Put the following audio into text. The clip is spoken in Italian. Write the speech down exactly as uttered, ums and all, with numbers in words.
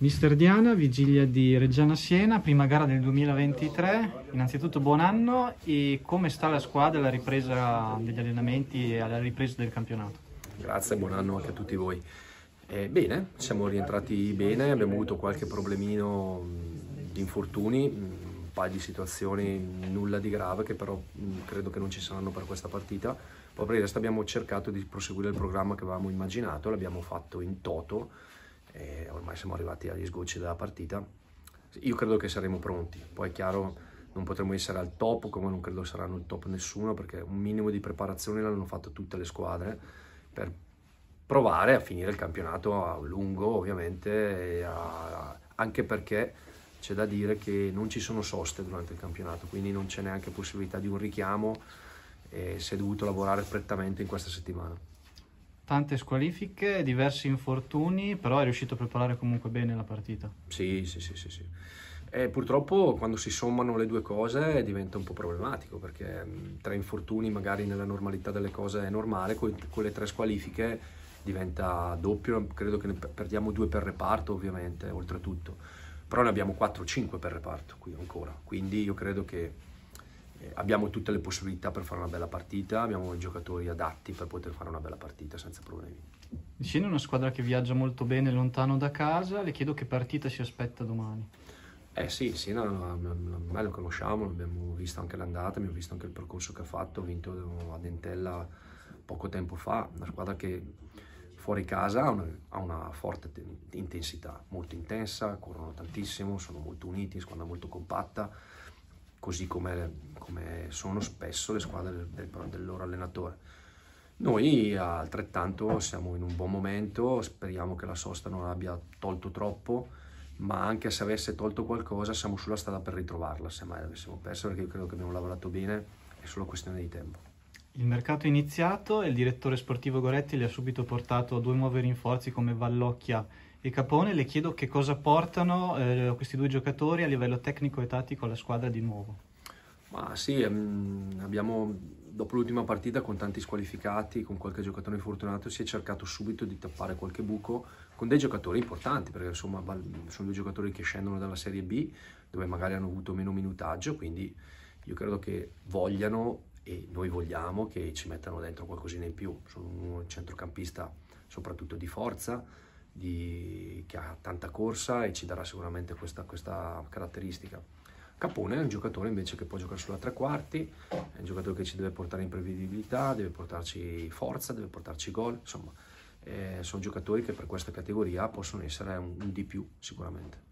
Mister Diana, vigilia di Reggiana Siena, prima gara del duemilaventitré. Innanzitutto buon anno, e come sta la squadra alla ripresa degli allenamenti e alla ripresa del campionato? Grazie, buon anno anche a tutti voi. Eh, bene, siamo rientrati bene, abbiamo avuto qualche problemino di infortuni, un paio di situazioni, nulla di grave, che però credo che non ci saranno per questa partita. Poi per il resto abbiamo cercato di proseguire il programma che avevamo immaginato, l'abbiamo fatto in toto. E ormai siamo arrivati agli sgocci della partita. Io credo che saremo pronti, poi è chiaro non potremo essere al top, come non credo saranno il top nessuno, perché un minimo di preparazione l'hanno fatto tutte le squadre per provare a finire il campionato a lungo, ovviamente, e a, anche perché c'è da dire che non ci sono soste durante il campionato, quindi non c'è neanche possibilità di un richiamo e si è dovuto lavorare prettamente in questa settimana. Tante squalifiche, diversi infortuni, però è riuscito a preparare comunque bene la partita. Sì, sì, sì, sì, sì. E purtroppo quando si sommano le due cose diventa un po' problematico, perché tre infortuni magari nella normalità delle cose è normale, con, con le tre squalifiche diventa doppio, credo che ne perdiamo due per reparto ovviamente, oltretutto, però ne abbiamo quattro o cinque per reparto qui ancora, quindi io credo che abbiamo tutte le possibilità per fare una bella partita, abbiamo i giocatori adatti per poter fare una bella partita senza problemi. Siena è una squadra che viaggia molto bene lontano da casa, le chiedo che partita si aspetta domani. Eh sì, Siena ormai lo conosciamo, abbiamo visto anche l'andata, abbiamo visto anche il percorso che ha fatto, ha vinto ad Entella poco tempo fa, una squadra che fuori casa ha una, ha una forte intensità, molto intensa, corrono tantissimo, sono molto uniti, squadra molto compatta, così come, come sono spesso le squadre del, del, del loro allenatore. Noi altrettanto siamo in un buon momento, speriamo che la sosta non abbia tolto troppo, ma anche se avesse tolto qualcosa siamo sulla strada per ritrovarla, se mai l'avessimo persa, perché io credo che abbiamo lavorato bene, è solo questione di tempo. Il mercato è iniziato e il direttore sportivo Goretti le ha subito portato due nuovi rinforzi come Vallocchia e Capone. Le chiedo che cosa portano eh, questi due giocatori a livello tecnico e tattico alla squadra di nuovo. Ma sì, ehm, abbiamo, dopo l'ultima partita con tanti squalificati, con qualche giocatore infortunato, si è cercato subito di tappare qualche buco con dei giocatori importanti, perché insomma sono due giocatori che scendono dalla Serie B, dove magari hanno avuto meno minutaggio, quindi io credo che vogliano e noi vogliamo che ci mettano dentro qualcosina in più. Sono un centrocampista soprattutto di forza, di, che ha tanta corsa e ci darà sicuramente questa, questa caratteristica. Capone è un giocatore invece che può giocare sulla tre quarti, è un giocatore che ci deve portare in prevedibilità, deve portarci forza, deve portarci gol, insomma eh, sono giocatori che per questa categoria possono essere un, un di più sicuramente.